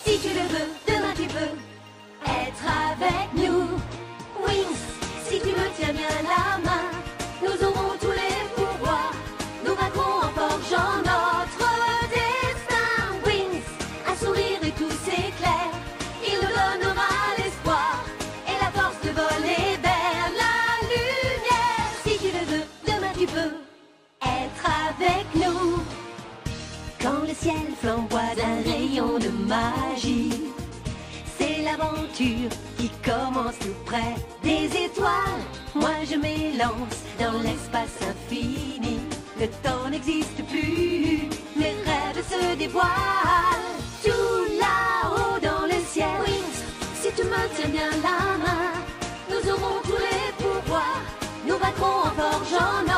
Si tu le veux, demain tu peux être avec nous. Winx, si tu me tiens bien la main, nous aurons tous les pouvoirs. Nous vaincrons en forgeant notre destin. Winx, un sourire et tout s'éclaire. Il nous donnera l'espoir et la force de voler vers la lumière. Si tu le veux, demain tu peux être avec nous. Quand le ciel flamboie d'un rayon de magie, c'est l'aventure qui commence tout près des étoiles. Moi je m'élance dans l'espace infini. Le temps n'existe plus, mes rêves se dévoilent. Tout là-haut dans le ciel. Winx, si tu me tiens bien la main, nous aurons tous les pouvoirs. Nous vaincrons en forgeant